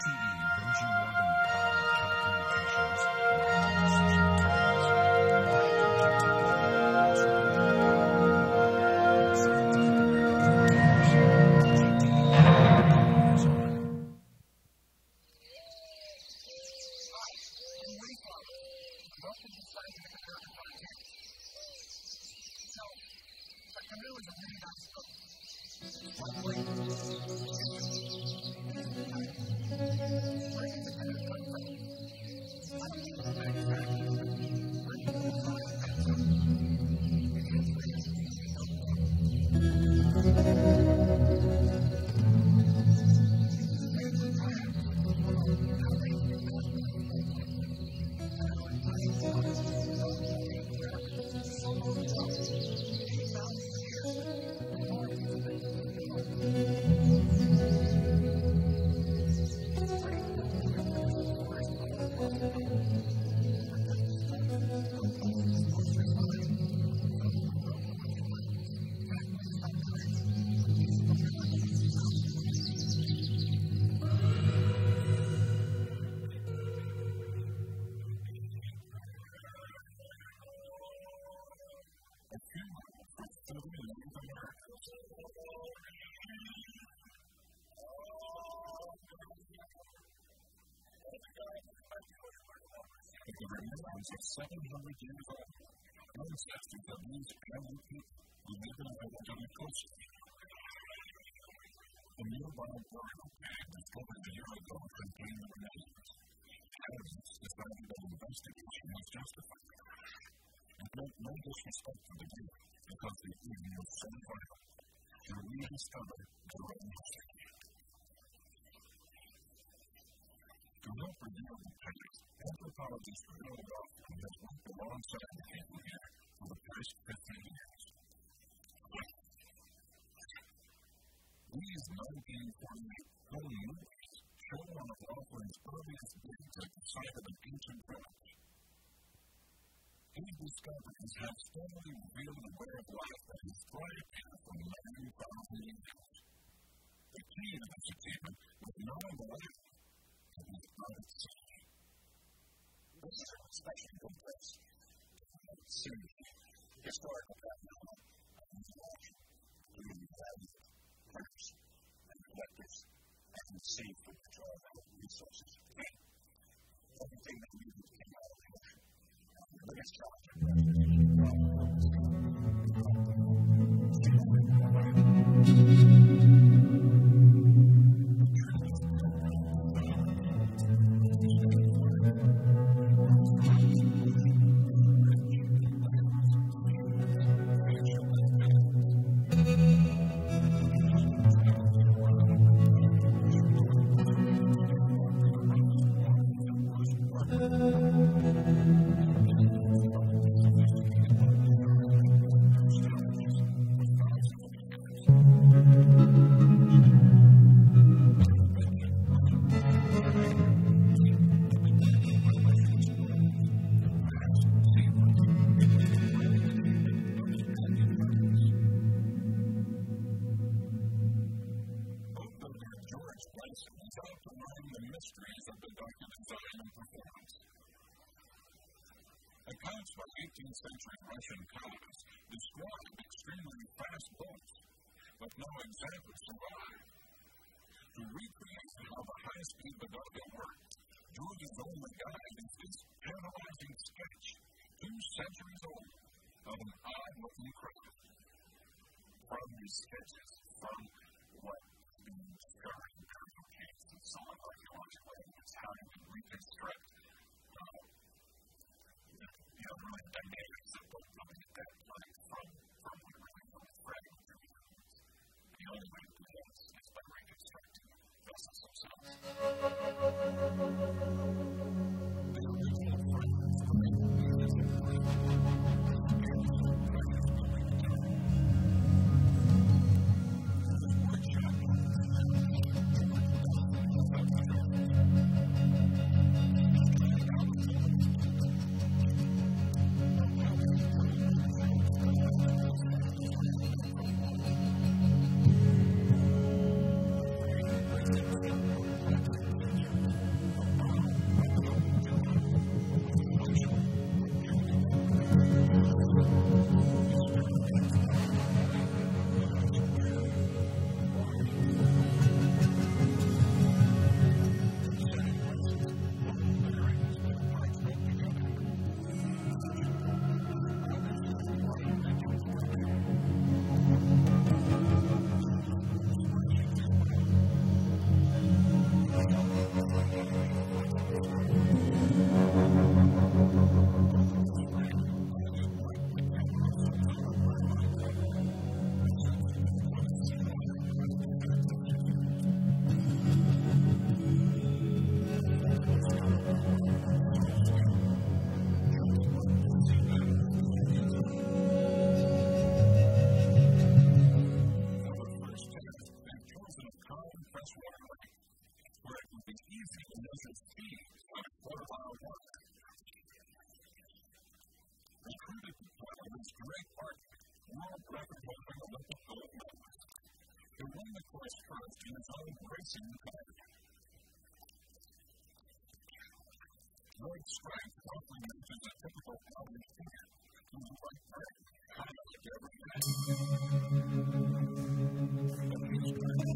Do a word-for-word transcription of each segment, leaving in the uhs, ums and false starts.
C E, Benji Morgan Power Telecommunications, Precision Tools, the remains of seven hundred years old ancestors of these early people who lived in the Western coast. The nearby burial bag discovered a year ago contained the remains. Scientists decided that investigation was justified. And no, no disrespect to the group, because the evening was so vital to rediscover the own history. To help reveal the past, anthropologist Bill Rothman has worked alongside the people here for the past fifteen years. These nineteen forty-eight home movies show one of Rothman's earliest digs at the site of an ancient village. These discoveries have steadily revealed a way of life that has thrived here for nine thousand years. The key to this achievement was not on the land, it was on its sea. This is an especially good place to see historical background of these waters, community value, printers, and collectors, and see from which all our resources came. Everything that we needed came out of the ocean. The biggest challenge of that is the problem of the accounts by eighteenth century Russian colonists describe extremely fast boats, but no examples survive. To recreate how the high-speed Bodega worked, George's only guide is this tantalizing sketch, two centuries old, of an odd-looking craft. From these sketches, from what the discovered burial caves and solid archaeological evidence, how you can reconstruct the really dynamics of what really at that place from, from what really from the fragments of the evidence. The only way to do this is by reconstructing vessels themselves. The original fragments were made of these and his feet on a quarter-mile walk. Recruited to play on this great park, world record-holding Olympic gold medalist. He won the course first in his own racing car. Lloyd's strength often matches a typical college figure whose right brain highlights everything. But he's great.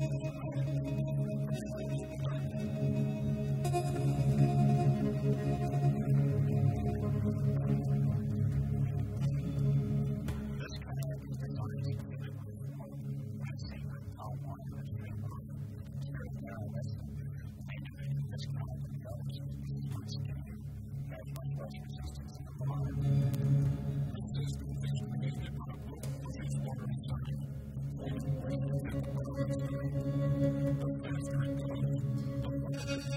This kind of designed to get it before my secret Tom Walker framework. Here now, that's activating this kind of intelligence. Once again, that's my stress resistance in the water. This system is created by a book for its water design. Only the way to get the water the faster it goes, the more it is.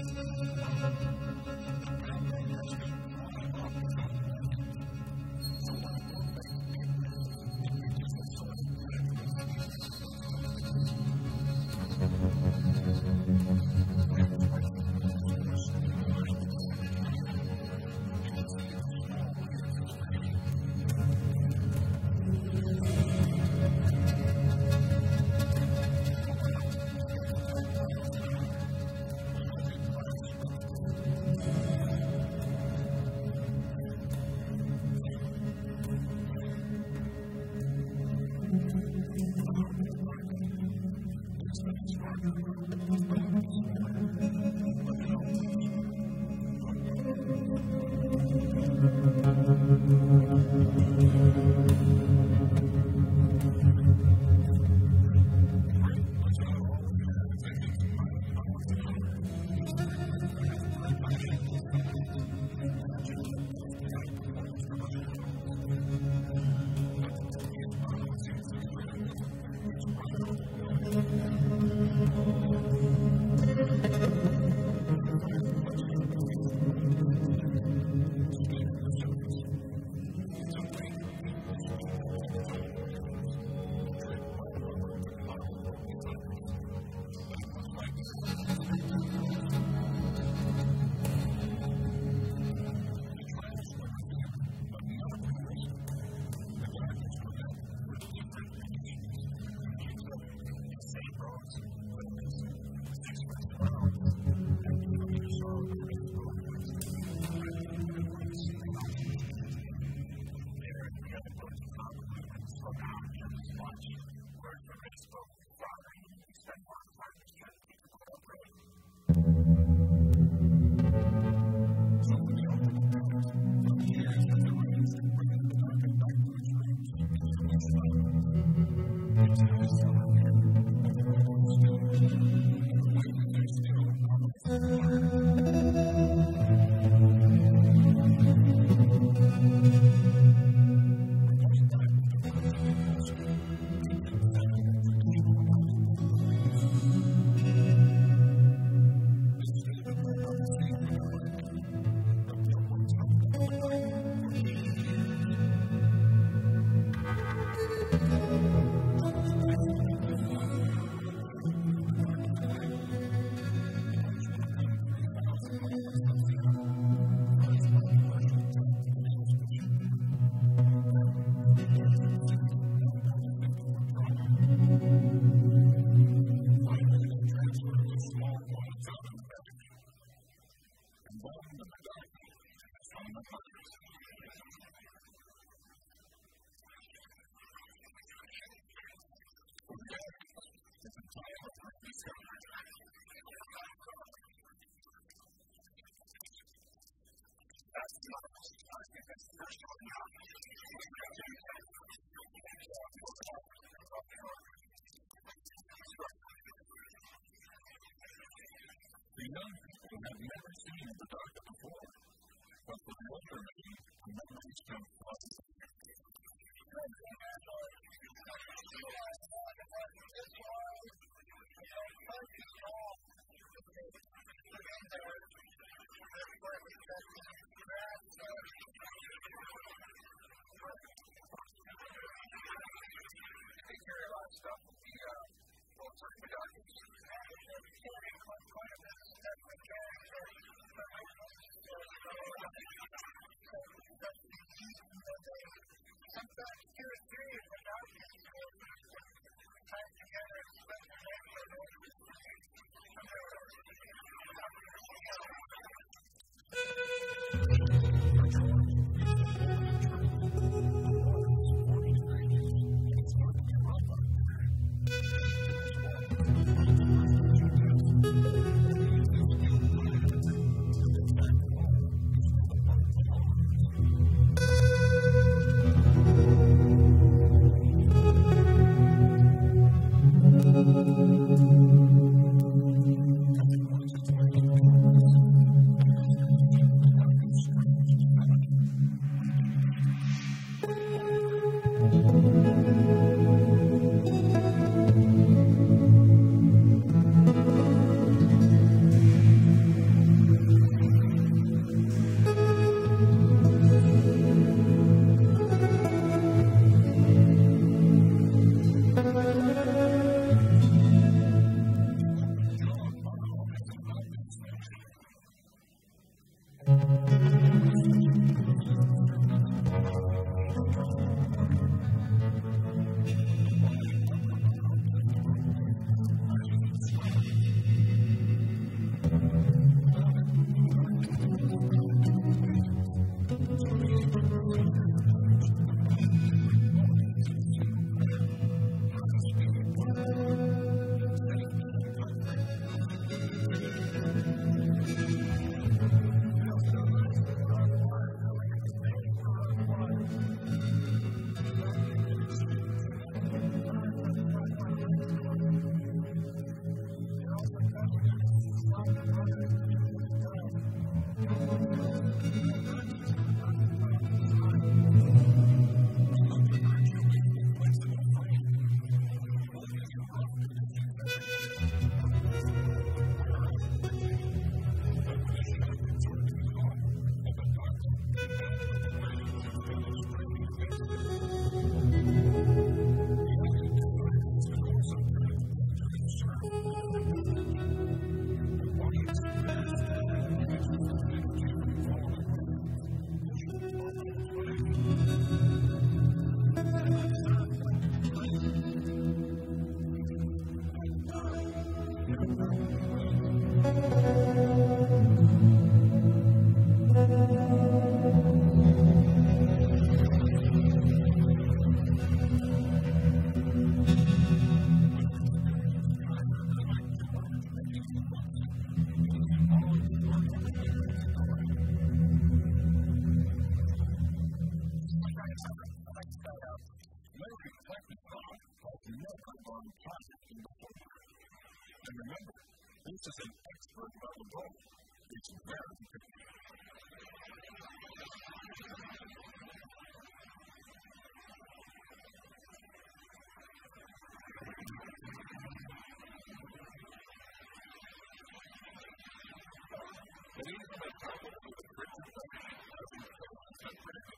The young people have never seen the doctor before, but for the older men, the memories come flooding. They carry a lot of stuff with the uh, full-time doctors. Quite a bit of stuff with And remember, this is an expert level goal. It's very difficult. But even a couple with a printed book doesn't feel separate.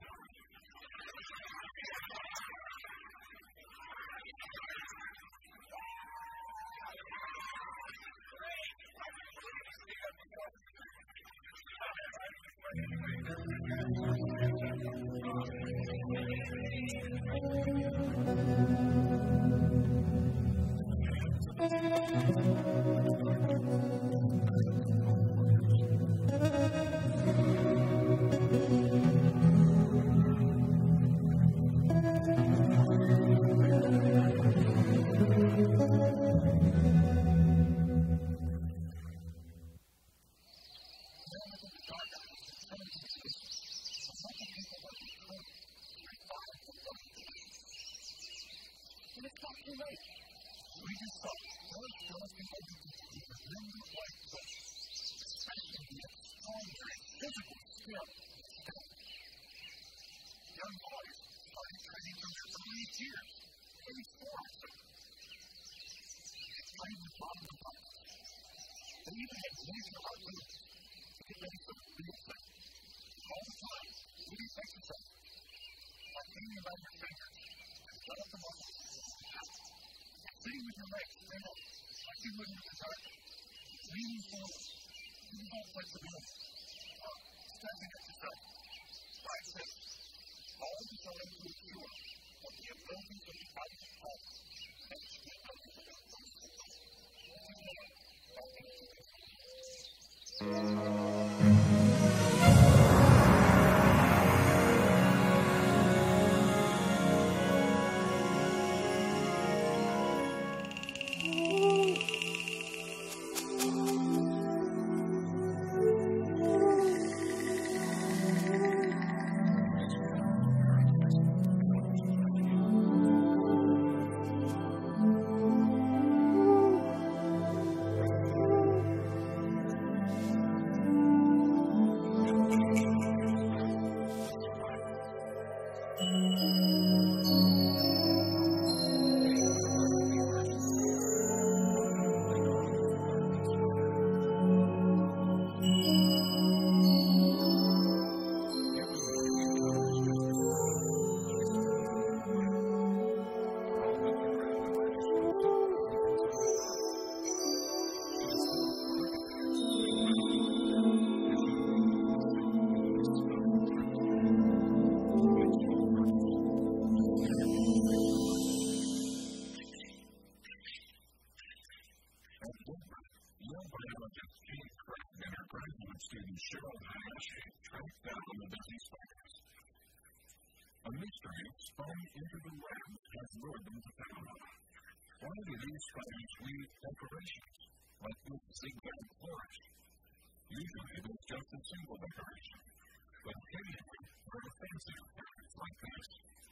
how she tracked down the busy spiders. A mystery spun into the web has lured them to town. Why do these spiders weave decorations like this zigzag flourish? Usually it is just a single decoration, but occasionally there are fancy patterns like this.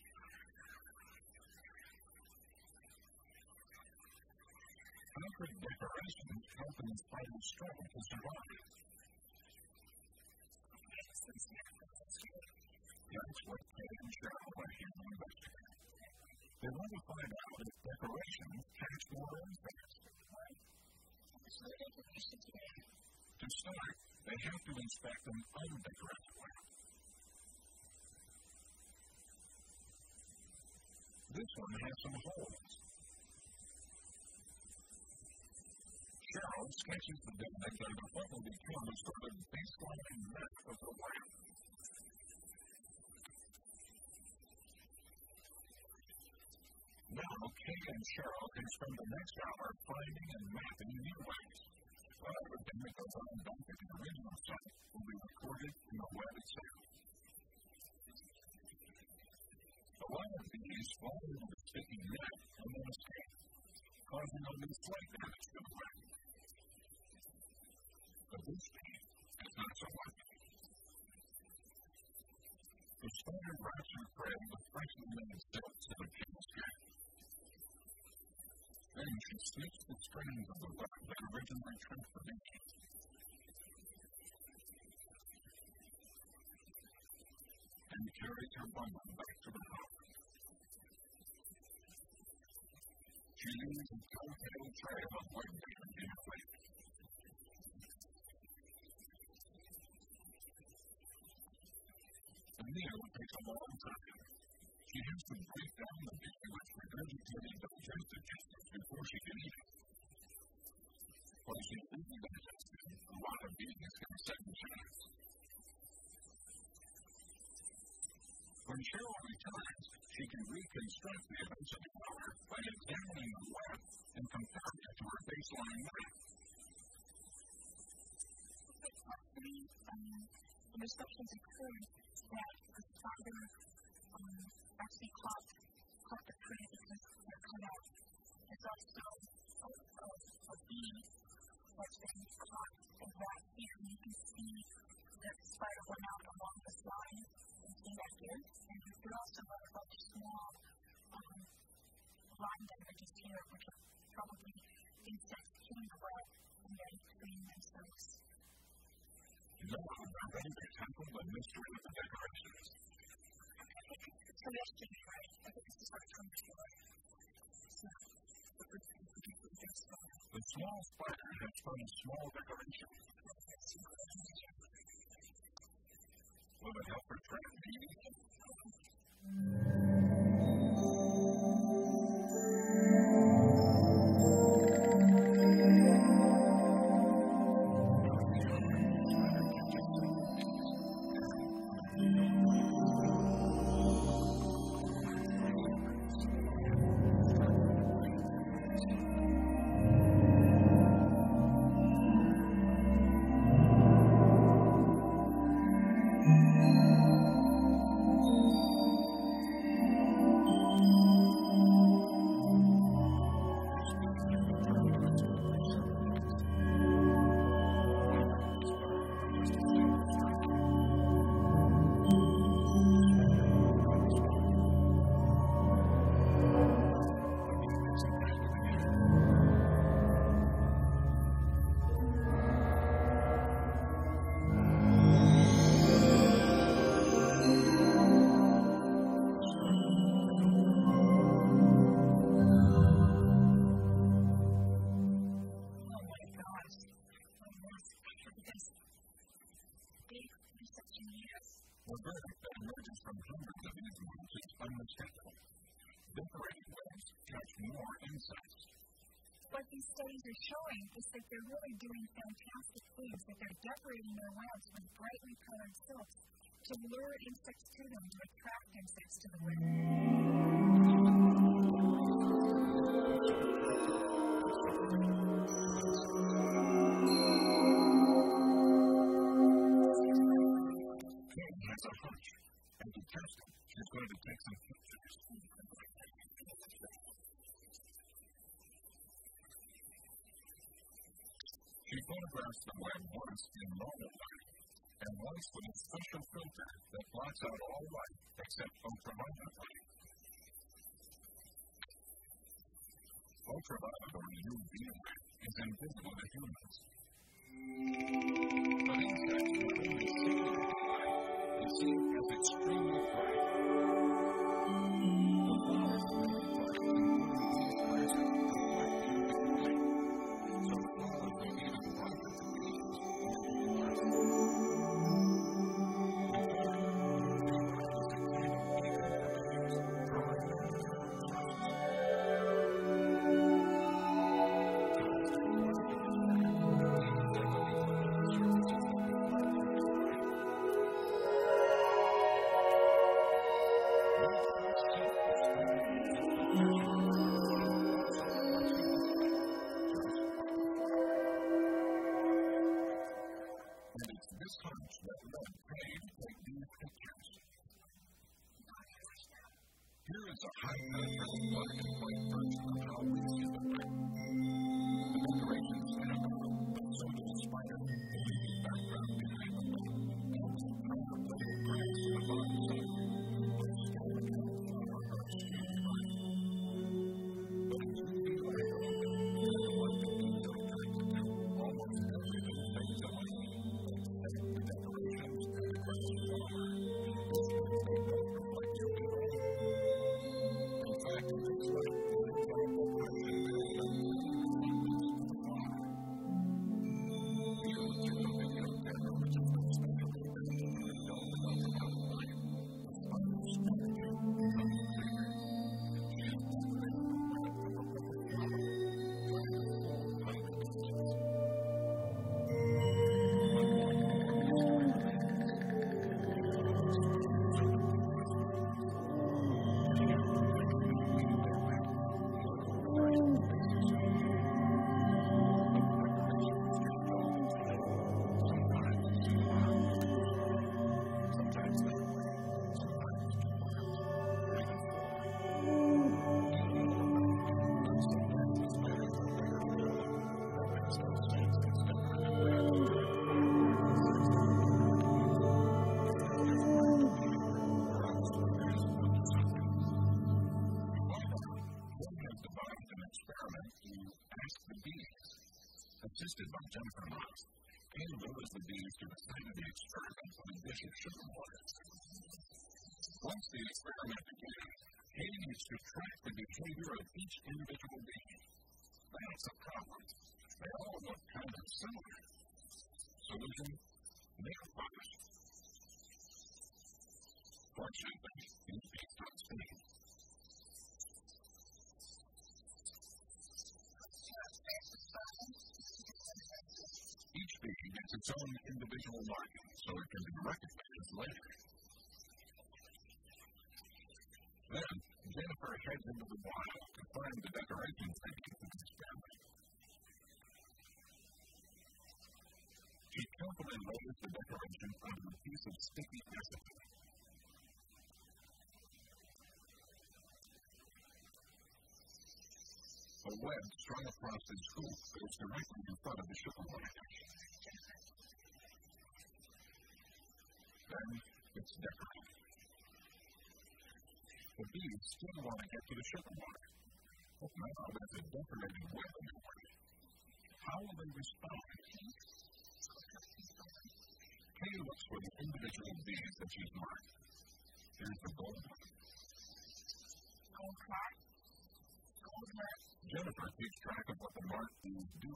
How could decorations help in the spider's struggle to survive? That's what Kay and Cheryl are here to investigate. They want to find out if decorations catch more insects. To start, they have to inspect an undecorated web. This one has some holes. Cheryl sketches the diameter of what will become a sort of baseline map of the web. Now, Kay and Cheryl can spend the next hour finding and mapping new ways. While everything that goes on back at the original site will be recorded in the web itself. A lot of bees fall into the sticky net and then escape, causing only slight damage to the web. But this bee is not so lucky. The spider wraps her prey with freshly made silk to the kill's skin. Then she snips the strings of the web that originally trapped the bee. And carries her bundle back to the house. She leaves a telltale trail of web damage in her wake. The meal takes a long time. She has to break down the bee with regurgitated digestive juices before she can eat it. While she's busy digesting, a lot of bees get a second chance. When Cheryl returns, she can reconstruct the events of the hour by examining the web and comparing it to her baseline map. The receptions occurred that the spider um, actually caught, caught the prey because they're cut out. There's also a, a, a bee that's been caught in that here. You can see that the spider went out along this line. You can see that here. And there also are a bunch of small um, line damages here, which are probably insects hitting the web and then freeing themselves. No, I'm ready to tackle the mystery of the decorations. I think it's a mystery, right? I think this is what it's coming to. So, the first thing we do is this one. The small spider has spun a small decoration. Will it help her trap bees? The verdict that emerges from hundreds of these moves is unmistakable. Decorated webs catch more insects. What these studies are showing is that they're really doing fantastic things, that they're decorating their webs with brightly colored silks to lure insects to them, to attract insects to the web. has a hunch, and to test it, she's going to take some pictures. She photographs the web once in normal light, and once with a special filter that blocks out all light except ultraviolet light. Ultraviolet, or U V light, is invisible to humans. But insects not only see the light, they see it as extremely bright. The flowers of many plants, including these plants, reflect beautiful light, so the flowers are even brighter to bees than the light. In fact, the light is a kind of beacon for bees, drawing them to their sources. Here is a high-contrast black and white version of how we see the light. The decorations stand out, but so does the spider, the leafy background behind the light, and the proud little grass in the bottom sun, but still the flower are extremely bright. But as you feel like a look, because of what the bees are attracted to, almost everything fades away, except the decorations and the grass flower. This means they don't reflect your feeling. In fact, it's like the example question built up in the flower. Here, with your video camera, which is not specially built to do a dome above the mountain light, the spider's strategy becomes clear. She is decorating the white of a purple flower, trying to fool honeybees. But one more mystery remains. Assisted by Jennifer Knox, Kay lures the bees to the site of the experiment with a dish of sugar water. Once the experiment begins, Kay needs to track the behavior of each individual bee. That's a problem. They all look kind of similar. Solution: nail polish. Fortunately, these bees don't sting. Each bee gets its own individual marking, so it can be recognized later. Then, Jennifer heads into the wild to find the decorations they need for the experiment. She carefully lays the decoration onto a piece of sticky acetate. A web strung across the scoop goes directly in front of the sugar water dish. Then it's decorated. The bees still want to get to the sugar water, but now there's a decorated web in their way. How will they respond? Kay looks for the individual bees that she's marked. Here's the gold one. Gold clock. Gold one. Jennifer keeps track of what the marked bees do.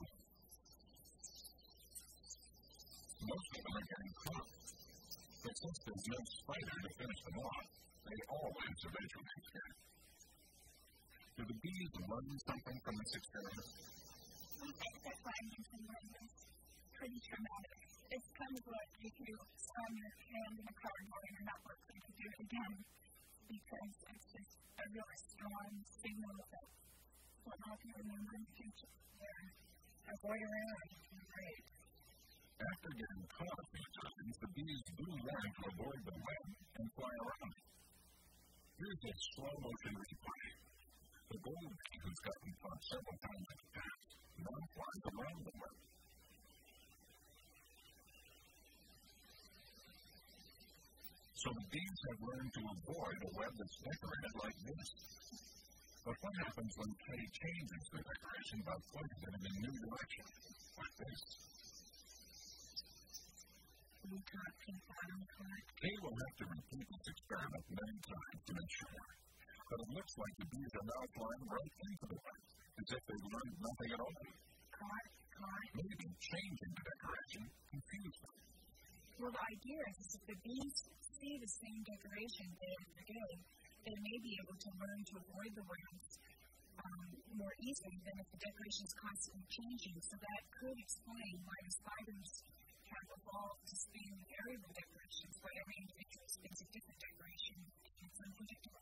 Most of them are getting caught. But since there's no spider to finish them off, they all answer eventually here. Do the bees learn something from this experiment? I think that finding some learning is pretty traumatic. It's kind of like if you slam your hand in a cardboard and you're not likely to do it again, because it's just a really strong signal that will help you remember in the future. Yeah. Avoid around. Great. After getting caught a few times, the bees do learn trying to avoid the web and fly around it. Here's a slow-motion replay. The gold bee, who's gotten caught several times in the past, now flies around the web. So the bees have learned to avoid a web that's decorated like this. But what happens when Kay changes the decoration by pointing it in a new direction, like this? Kay will have to repeat this experiment many times to ensure. But it looks like the bees are now flying right into the web, as if they've learned nothing at all. Maybe changing the decoration confused them. Well, the idea is if the bees see the same decoration day after day, they may be able to learn to avoid the webs um, more easily than if the decoration is constantly changing. So that could explain why the spiders have evolved to spin variable decorations, where every individual spins a different decoration, and it's unpredictable.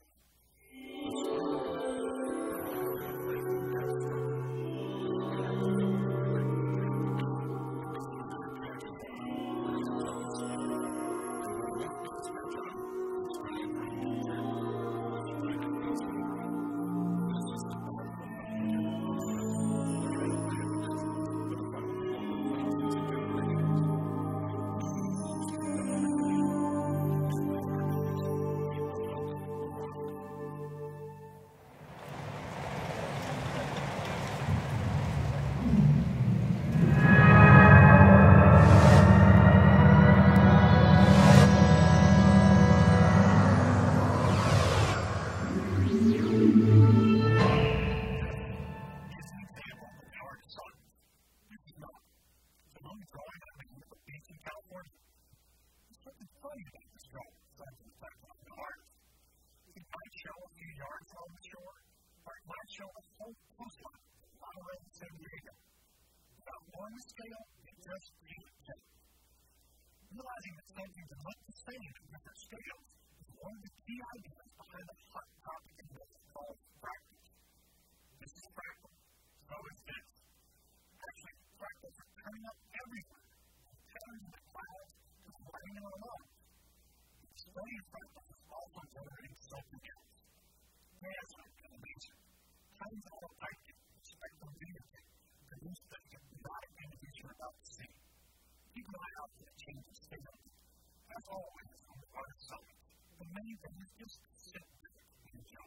Scale and just create a shape. Realizing that something that looks the same in different scales is one of the key ideas behind the hot topic in this called fractals. This is fractal. So is this. Actually, fractals are turning up everywhere, from patterns in the clouds to flying in our lungs. Studying fractals is also generating something else. Gas animation. Times all typing, spectrum video produce that hypnotic images you're about to see. Keep an eye out for the changes signal. As always, on the part of science, the main thing is just sit back and enjoy.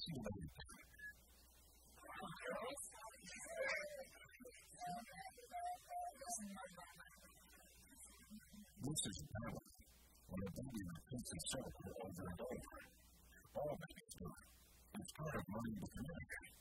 easy way to do it. This is power. When a baby repeats itself over and over, all babies do it. It's part of learning to communicate.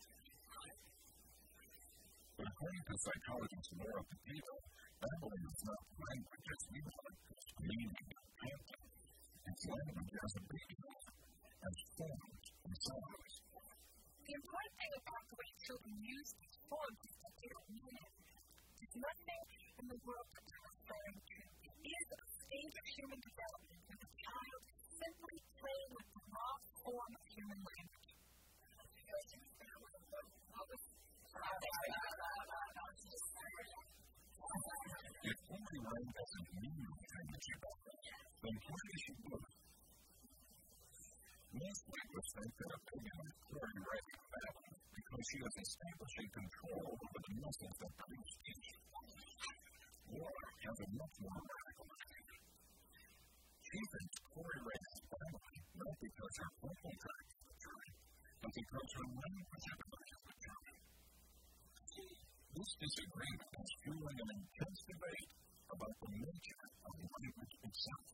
But according to psychologist Laura Petito, babbling is not language as we know it, it's meaning and content. It's language as a baby, as forms and sounds. The important thing about the way children use these forms is that they don't mean it. There's nothing in the world that they're referring to. It is a stage of human development where the child simply plays with the raw form of human language. If only one doesn't mean anything that you don't, then why does she do it? Most linguists think that a pig is very right in family because she is establishing control over the muscles that produce speech. Laura has a much more radical idea. She thinks Corey Ray is family not because her vocal tract is maturing, but because her language ability is maturing. This disagreement is fueling an intense debate about the nature of language itself.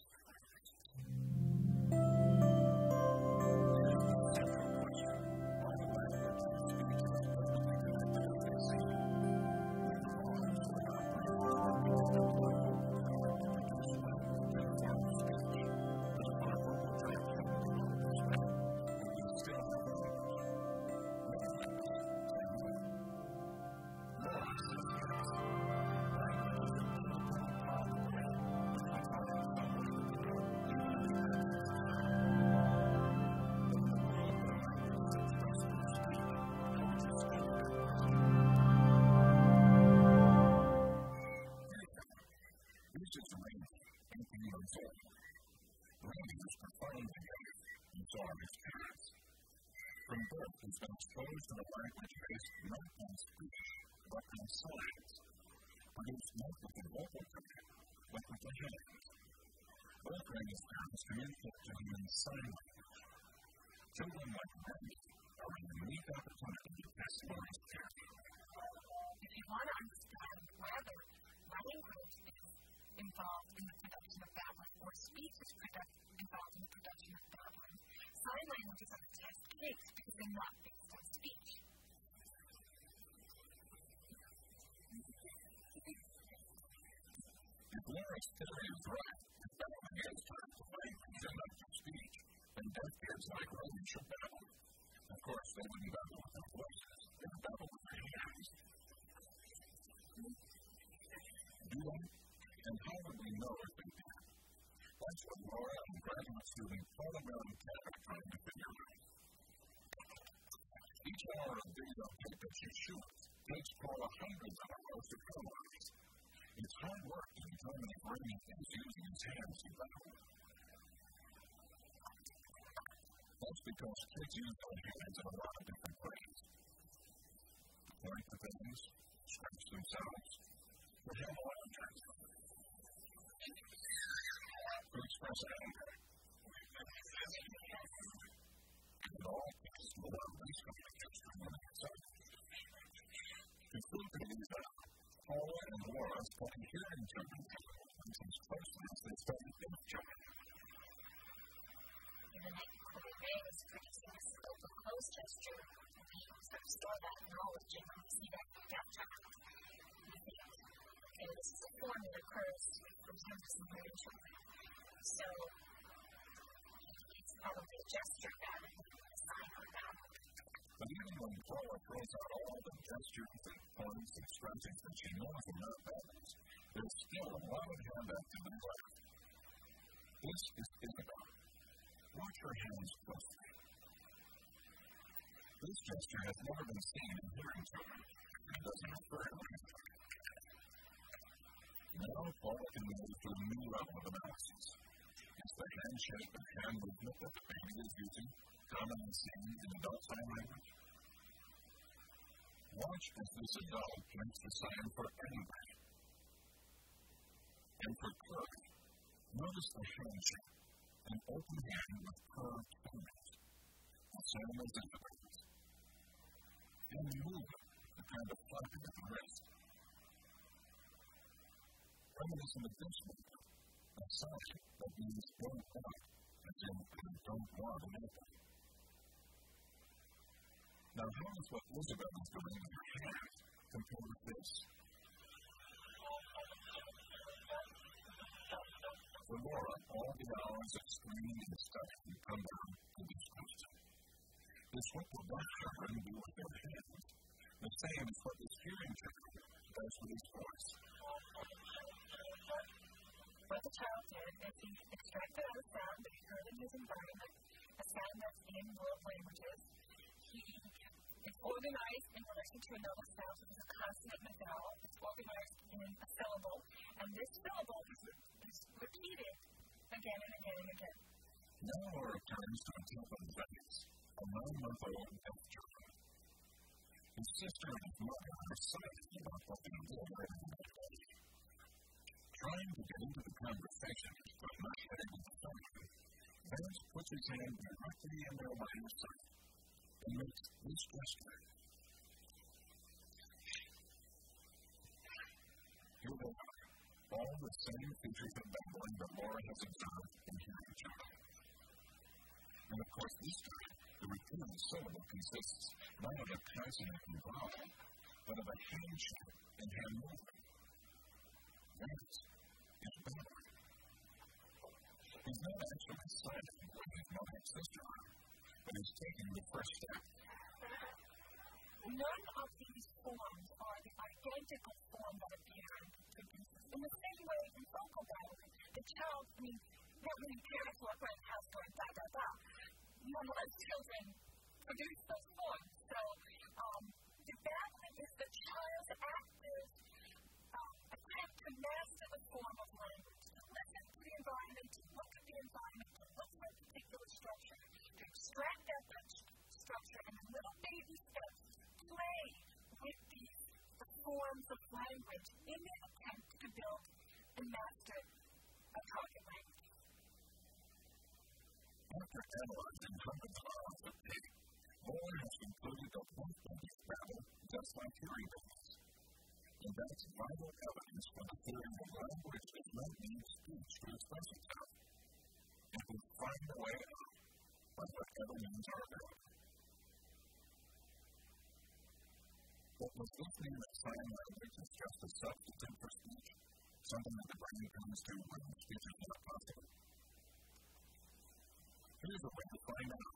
From birth, he's been exposed to the language based not on speech, but on signs, produced not with the vocal tract, but with the hands. Both Ray's parents communicate to him in sign language. Children like Ray are a unique opportunity to test Laura's parenting. If you want to understand whether language is involved in the production of babbling or speech is product, involved in the production of babbling, sign language is on a test case because they're not based on speech. If Laura's theory is right, if babbling is turned to language and not to speech, then deaf kids like Ray should babble. Of course, they wouldn't babble with their voices, they would babble with their hands. Do they? And how would we know if they did? That's what Laura and graduate student Paula Mellencamp are trying to figure out. Each hour of video tape that she shoots takes Paula hundreds of hours to analyze. It's hard work to determine if Ray is using his hands to babble. That's because kids use their hands in a lot of different ways. To point to things, scratch themselves, or have a lot of tricks. To express anger. And it all takes to allow these communications to remain excited. To prove to these out, Paula and Laura study hearing children and as closely as they study deaf children. Even if Corey Ray is producing a scope of close gesture, we sort of store that knowledge and we see that in the deaf child. We think, okay, this is a form that occurs from some hearing children. So, it's probably a gesture rather than a sign or babble. But even when Paula throws out all the gestures and points and scratches that she knows are not babbles, there's still a lot of hand activity left. This is Isabel. Watch her hands closely. This gesture has never been seen in hearing children, and it doesn't refer to anything. Now, Paula can move to a new level of analysis. It's the handshake and hand movement that the baby is using, commonly seen in adult sign language. Watch as this adult makes the sign for anybody. And for Kirk, notice the handshake, an open hand with curved fingers. the same as independence. And movement, the kind of flapping at the wrist. Reminiscent of this movement, a sign that means don't want, as in don't want anything. Now, how is what Elizabeth is doing in her hand compared with this? For Laura, all the hours of screening and studying come down to this question. Is what the deaf children do with their hands the same as what the hearing child does with his voice? What the child did is he extracted out a sound that he heard in his environment, a sound that's in world languages. He is organized in relation to another sound, so there's a consonant and a vowel. It's organized in a syllable, and this syllable is, is repeated again and again and again. Now Laura turns to the top of the face, a nine-month-old deaf child. His sister and his mother are excited about what they did right in that day. Trying to get into the conversation, but not getting into the phone, Vance puts his hand directly in their line of sight and makes this gesture. Here they are, all the same features of babbling that Laura has observed in hearing child. And of course, this time, the repeated syllable consists not of a consonant and vowel, but of a handshake and hand movement. Vance is babbling. He's not actually silent when his mother and sister are, but he's taking the first step. None of these forms are the identical form that a parent produces. In the same way, in vocal babbling, the child, I mean, not many parents walk around the house going, da, da, da. Nonetheless, children produce those forms. So, um, the babbling is the child's active um, attempt to master the form of language, to listen to the environment, to look at the environment, to look for a particular structure, to extract that structure, and in little baby steps, play with these the forms of language in an attempt to build and master a target language. After analyzing hundreds of hours of tape, Laura has concluded that both babies babble just like hearing babies. And that's vital evidence for the theory that language does not need speech to express itself. It will find a way out by whatever means are available. But was this mean that sign language is just a substitute for speech, something that the brain comes to when speech is not possible? Here's a way to find out.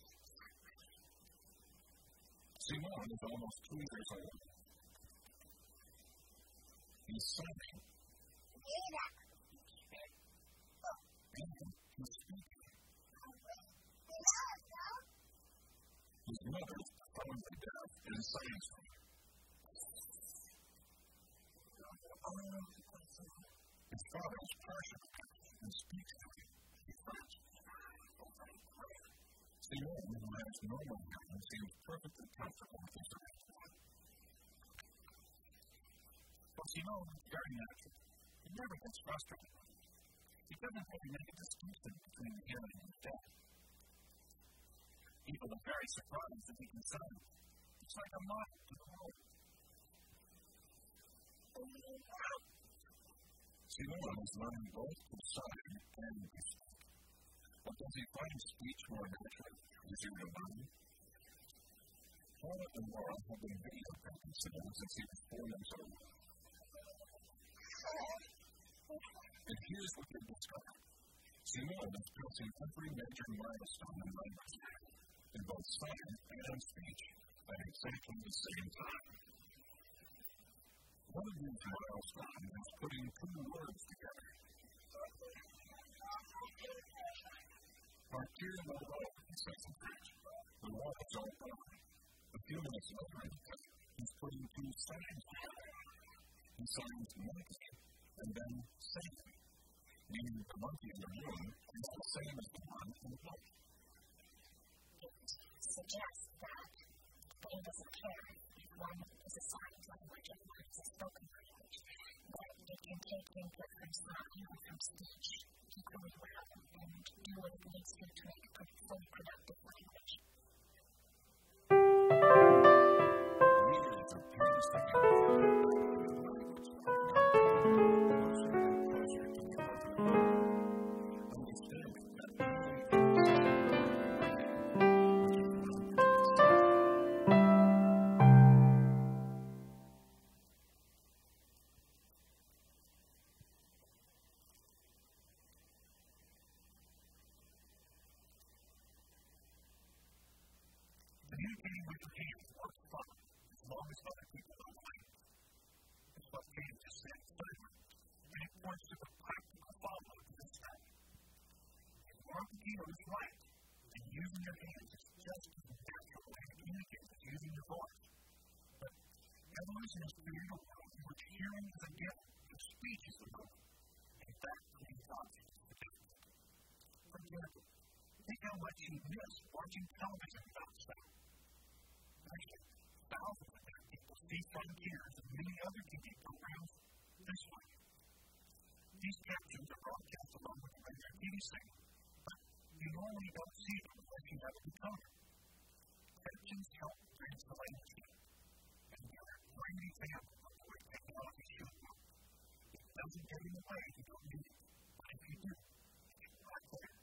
Simone is almost two years old. He's signing. And he's speaking. His mother is profoundly deaf and signs for him. His father is partially deaf and speaks to him in French. Simone, who has normal hearing, seems perfectly comfortable with this arrangement. But Simone is very natural. He never gets frustrated. He doesn't really make a distinction between hearing and deaf. People are very surprised that he can sign. It's like a model to the world. Simone is learning both to sign and to speak. But does he find speech more natural, easier to learn? Paula and Laura have been videotaping Simone since he was four years old. And here's what they discovered. Simone is passing every major milestone in language, in both sign and speech, at exactly the same time. One of these milestones is putting two words together. Partir la road, he says in French. The wall is all gone. A few minutes later, he's putting two signs together. He signs monkey and then same, meaning the monkey in the room is the same as the one in the book. It suggests that they doesn't care if one is a sign language and one is a spoken language, that it can take input from sign or from speech equally well and do what it needs to to make a fully productive language. communicating with your hands works fine, as long as other people don't like it. It's what James just said in Simon, and it points to the practical follow-up to this study. If Marketing is right, then using your hands is just as natural way to communicate as using your voice. But evolution has created a world in which hearing is a gift and speech is the norm. And that creates objects to do. For example, think how much you miss watching television without sound. Actually, thousands of young people see Frontiers and many other T V programs this way. These captions are broadcast along with the regular T V signal, but you normally don't see them unless you have a decoder. Captions help bridge the language gap, and they're a great example of the way technology should work. It doesn't get in the way if you don't need it, but if you do, it's right there.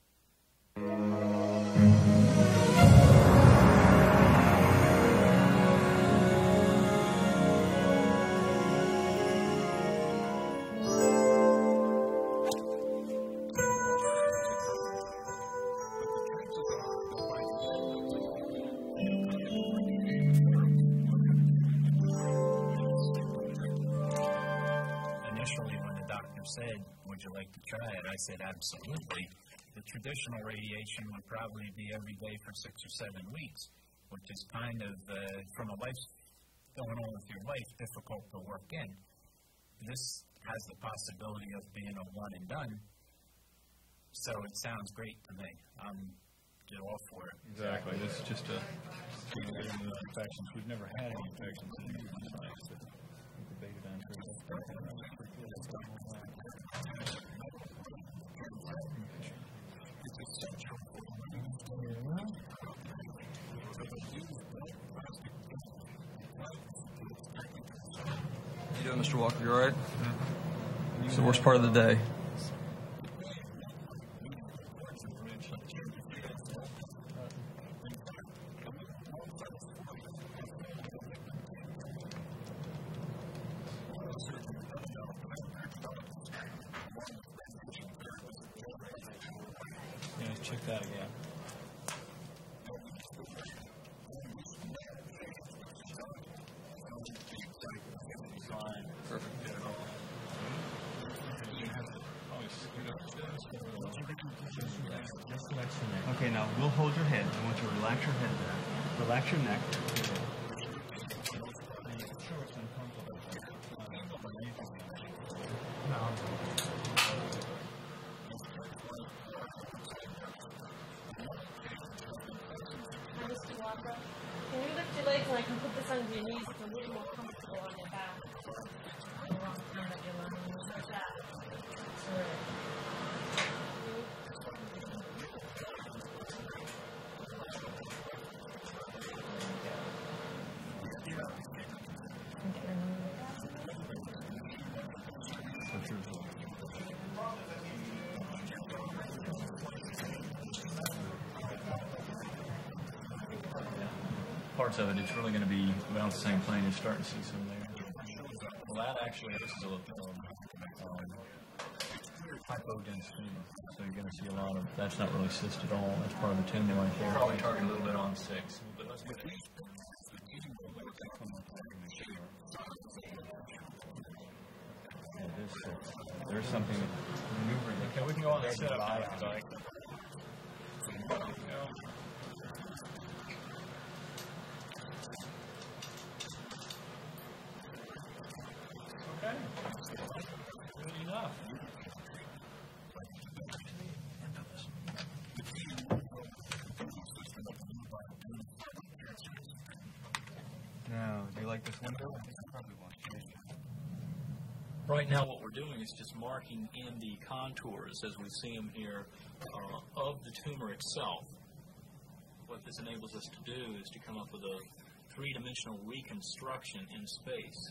Said, would you like to try it? I said, absolutely. The traditional radiation would probably be every day for six or seven weeks, which is kind of, uh, from a life going on with your life, difficult to work in. This has the possibility of being a one and done, so it sounds great to me. I'm all for it. Exactly. This is just a infections. We've never had any infections in the science that we could beta down to. How you doing, Mister Walker? You all right? Mm-hmm. It's the worst part of the day. Check that again. Perfect. Okay, now we'll hold your head. I want you to relax your head there. Relax your neck. No. Can you lift your legs and I can put this under your knees? It's a little more comfortable on your back. The wrong time that you're lying like that. Alright. Parts of it, it's really going to be about the same plane. You're starting to see some there. Well, that actually, this is a little um, um, hypodensity, so you're going to see a lot of, that's not really cyst at all. That's part of the tumor right there. Probably target a little bit on six. But let's get these. Yeah, there's, uh, there's something maneuvering. Okay, we can go on and set up now if you like. Good enough. Now, do you like this window? Right now what we're doing is just marking in the contours as we see them here uh, of the tumor itself. What this enables us to do is to come up with a three-dimensional reconstruction in space.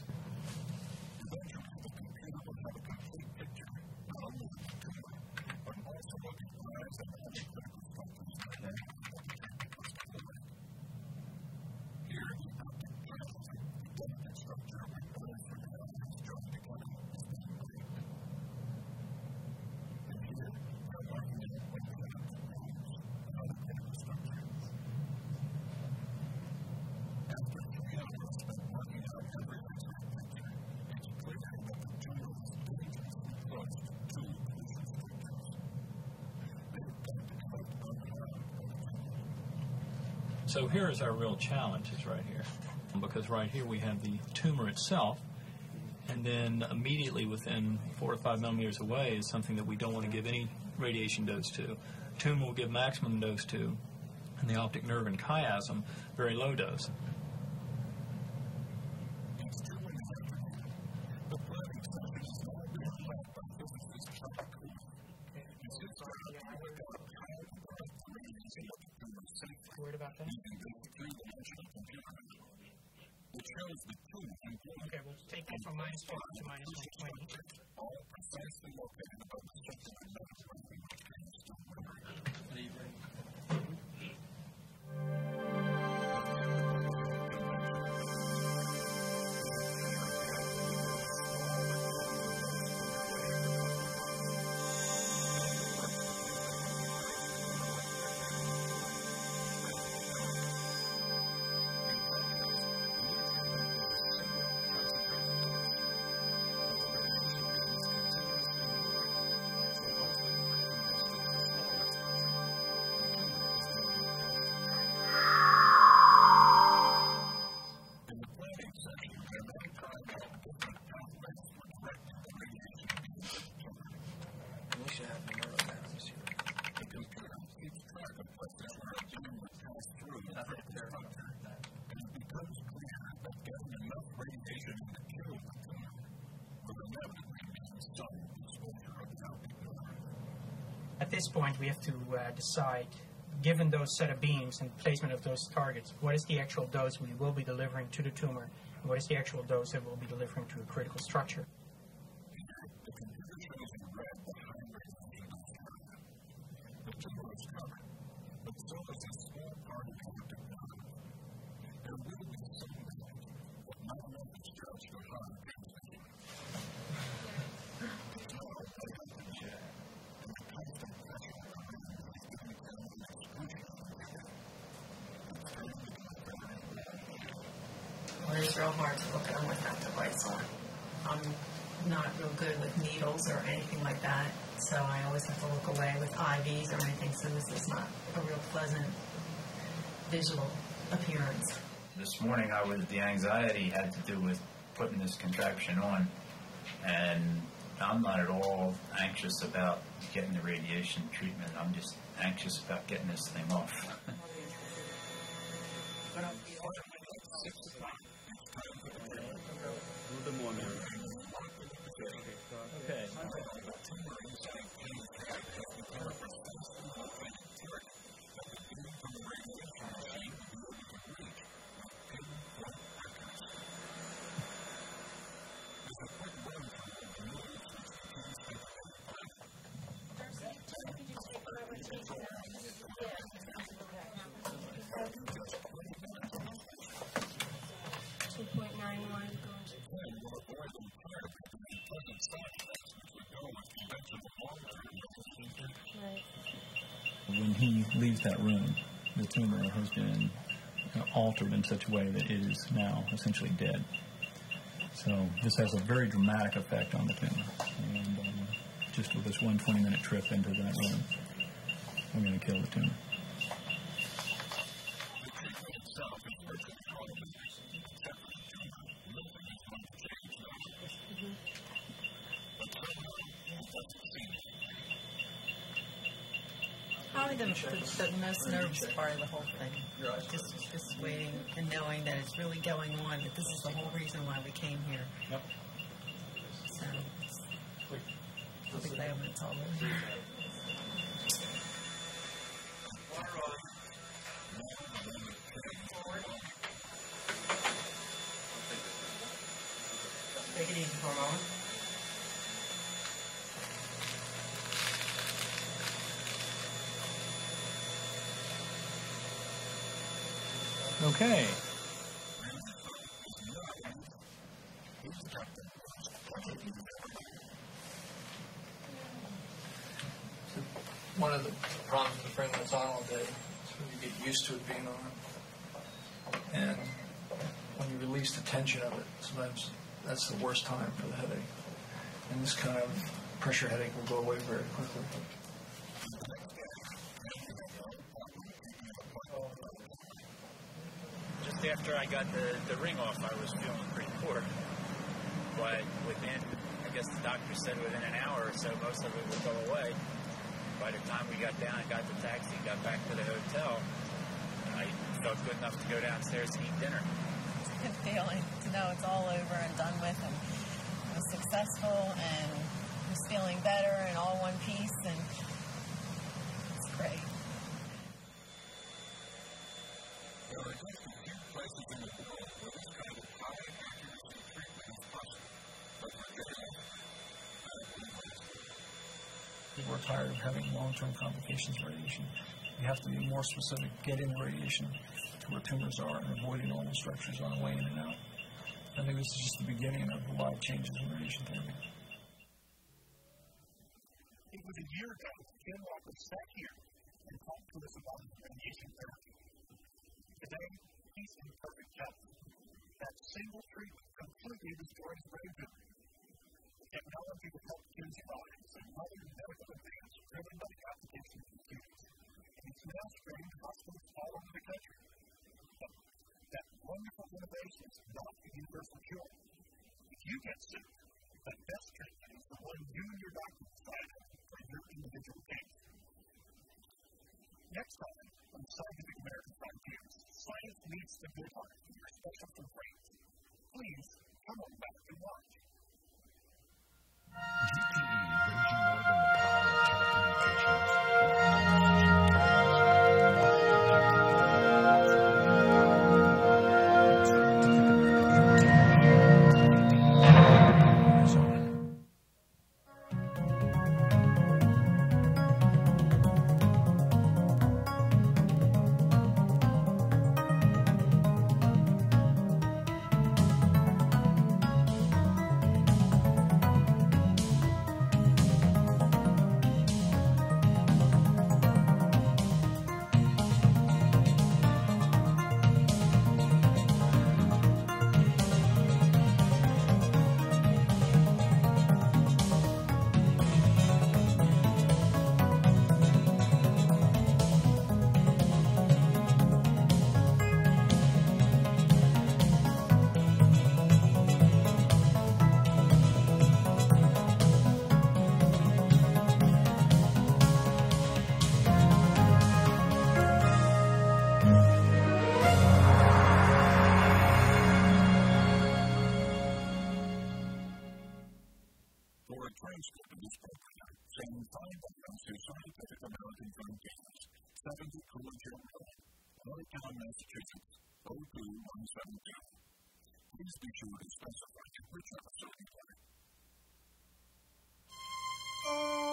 So here is our real challenge, is right here. Because right here we have the tumor itself, and then immediately within four to five millimeters away is something that we don't want to give any radiation dose to. Tumor will give maximum dose to, and the optic nerve and chiasm, very low dose. Worried about that? Okay, we'll take that from minus fifty to minus one twenty. At this point, we have to uh, decide, given those set of beams and placement of those targets, what is the actual dose we will be delivering to the tumor, and what is the actual dose that we'll be delivering to a critical structure. It's real hard to look at them with that device on. I'm not real good with needles or anything like that, so I always have to look away with I Vs or anything, so this is not a real pleasant visual appearance. This morning, I was the anxiety had to do with putting this contraption on, and I'm not at all anxious about getting the radiation treatment. I'm just anxious about getting this thing off. Okay. two point nine one. When he leaves that room, the tumor has been altered in such a way that it is now essentially dead. So this has a very dramatic effect on the tumor. And um, just with this one twenty-minute trip into that room, we're going to kill the tumor. Probably the, the, the most nervous part of the whole thing. Just, just waiting and knowing that it's really going on, that this is the whole reason why we came here. Yep. So, I'll be glad when it's all over. Take it easy for a moment. Okay. One of the problems with bringing this on all day is when you get used to it being on. And when you release the tension of it, sometimes that's the worst time for the headache. And this kind of pressure headache will go away very quickly. after I got the, the ring off, I was feeling pretty poor. But within, I guess the doctor said within an hour or so, most of it would go away. By the time we got down and got the taxi, got back to the hotel, I felt good enough to go downstairs and eat dinner. It's a good feeling to know it's all over and done with, and it was successful, and was feeling better and all one piece, and it's great. There are just a few places in the world where this kind of high accuracy treatment is possible, but we're getting it. People are tired of having long-term complications of radiation. You have to be more specific, get in the radiation to where tumors are and avoid normal structures on the way in and out. I think this is just the beginning of a lot of changes in radiation therapy. It was a year ago that Ken Walker sat here and talked to us about radiation therapy. Today, he's in perfect health. That single treatment completely destroys brain tumor. Technology to help Ken's lives and other medical advance driven by the application of students. And it's now spreading to hospitals all over the country. But that wonderful innovation is not the universal cure. If you get sick, the best treatment is the one you and your doctor decide on for your individual case. Next time on Scientific American Frontiers, Science Meets the Good Heart, your special from France. Please come on back and watch. G T E brings you more than the power of telecommunications. transcript of this program, saying find reference to Scientific American Frontiers, seventy Coolidge Hill Road, Watertown, Massachusetts, oh two one seven two. Please be sure to specify which episode you like.